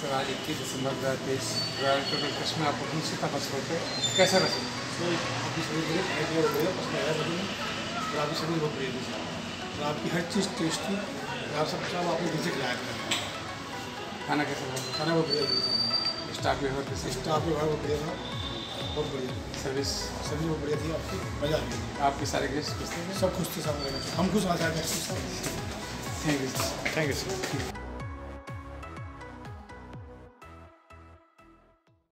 Sir आज 21 दिसंबर 2023 royal total trust में आपको कौन सी था बस पे कैसा रहा सर? आपकी सर्विस बढ़िया, खाने पीने बढ़िया, बस में आया बढ़िया और आपकी सर्विस बहुत बढ़िया थी सर। और आपकी हर चीज़ टेस्टी, आप सब सब आपने दिल से खिलाया था। खाना कैसा था? खाना बहुत बढ़िया था सर। स्टाफ व्यवहार कैसे? स्टाफ व्यवहार बहुत बढ़िया था, बहुत बढ़िया। सर्विस बहुत बढ़िया थी आपकी, मज़ा आ गया। आपके सारे गेस्ट खुश थे? सब खुश थे, सब हम खुश आ जाए। Thank you sir.